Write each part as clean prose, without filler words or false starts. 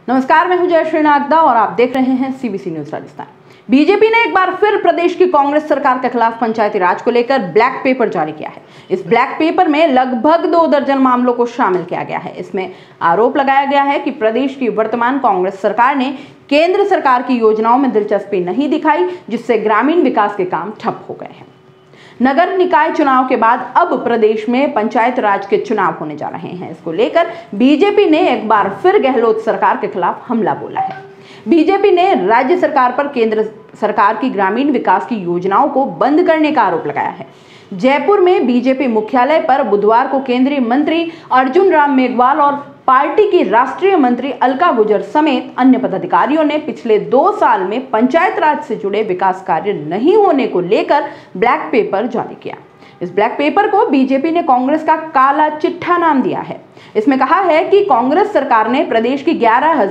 नमस्कार, मैं हूं जयश्री नागदा और आप देख रहे हैं सीबीसी न्यूज राजस्थान। बीजेपी ने एक बार फिर प्रदेश की कांग्रेस सरकार के खिलाफ पंचायती राज को लेकर ब्लैक पेपर जारी किया है। इस ब्लैक पेपर में लगभग 2 दर्जन मामलों को शामिल किया गया है। इसमें आरोप लगाया गया है कि प्रदेश की वर्तमान कांग्रेस सरकार ने केंद्र सरकार की योजनाओं में दिलचस्पी नहीं दिखाई, जिससे ग्रामीण विकास के काम ठप हो गए हैं। नगर निकाय चुनाव के बाद अब प्रदेश में पंचायत राज के चुनाव होने जा रहे हैं। इसको लेकर बीजेपी ने एक बार फिर गहलोत सरकार के खिलाफ हमला बोला है। बीजेपी ने राज्य सरकार पर केंद्र सरकार की ग्रामीण विकास की योजनाओं को बंद करने का आरोप लगाया है। जयपुर में बीजेपी मुख्यालय पर बुधवार को केंद्रीय मंत्री अर्जुन राम मेघवाल और पार्टी की राष्ट्रीय मंत्री अलका गुर्जर समेत अन्य पदाधिकारियों ने पिछले 2 साल में पंचायत राज से जुड़े विकास कार्य नहीं होने को लेकर ब्लैक पेपर जारी किया। इस ब्लैक पेपर को बीजेपी ने कांग्रेस का काला चिट्ठा नाम दिया है। इसमें कहा है कि कांग्रेस सरकार ने प्रदेश की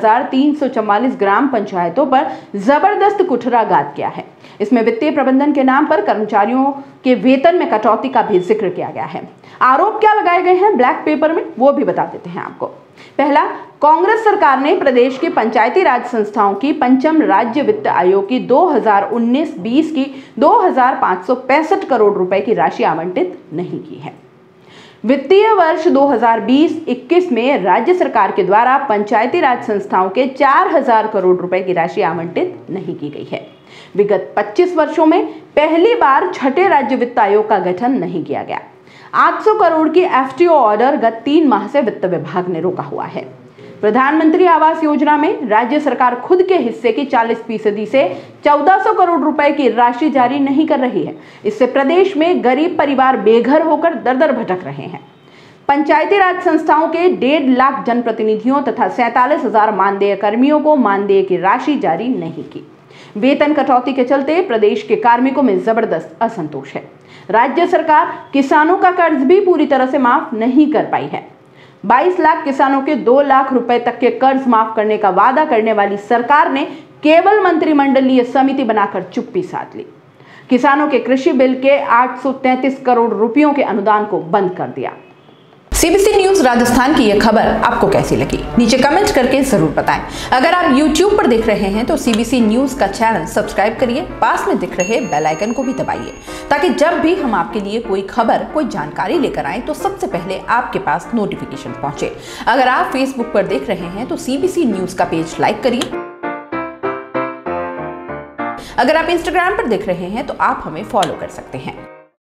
11,344 ग्राम पंचायतों पर जबरदस्त कुठाराघात किया है। इसमें वित्तीय प्रबंधन के नाम पर कर्मचारियों के वेतन में कटौती का भी जिक्र किया गया है। आरोप क्या लगाए गए हैं ब्लैक पेपर में, वो भी बता देते हैं आपको। पहला, कांग्रेस सरकार ने प्रदेश की पंचायती राज संस्थाओं की पंचम राज्य वित्त आयोग की 2019-20 की 2,565 करोड़ रुपए की राशि आवंटित नहीं की है। वित्तीय वर्ष 2020-21 में राज्य सरकार के द्वारा पंचायती राज संस्थाओं के 4,000 करोड़ रुपए की राशि आवंटित नहीं की गई है। विगत 25 वर्षों में पहली बार छठे राज्य वित्त आयोग का गठन नहीं किया गया। 800 करोड़ की एफटीओ ऑर्डर गत 3 माह से वित्त विभाग ने रोका हुआ है। प्रधानमंत्री आवास योजना में राज्य सरकार खुद के हिस्से की 40% से 1400 करोड़ रुपए की राशि जारी नहीं कर रही है। इससे प्रदेश में गरीब परिवार बेघर होकर दर-दर भटक रहे हैं। पंचायती राज संस्थाओं के 1.5 लाख जनप्रतिनिधियों तथा 47,000 मानदेय कर्मियों को मानदेय की राशि जारी नहीं की। वेतन कटौती के चलते प्रदेश के कार्मिकों में जबरदस्त असंतोष है। राज्य सरकार किसानों का कर्ज भी पूरी तरह से माफ नहीं कर पाई है। 22 लाख किसानों के 2 लाख रुपए तक के कर्ज माफ करने का वादा करने वाली सरकार ने केवल मंत्रिमंडलीय समिति बनाकर चुप्पी साध ली। किसानों के कृषि बिल के 833 करोड़ रुपयों के अनुदान को बंद कर दिया। सीबीसी न्यूज राजस्थान की यह खबर आपको कैसी लगी, नीचे कमेंट करके जरूर बताएं। अगर आप YouTube पर देख रहे हैं तो सीबीसी न्यूज का चैनल सब्सक्राइब करिए, पास में दिख रहे बेल आइकन को भी दबाइए, ताकि जब भी हम आपके लिए कोई खबर, कोई जानकारी लेकर आए तो सबसे पहले आपके पास नोटिफिकेशन पहुंचे। अगर आप Facebook पर देख रहे हैं तो सीबीसी न्यूज का पेज लाइक करिए। अगर आप Instagram पर देख रहे हैं तो आप हमें फॉलो कर सकते हैं।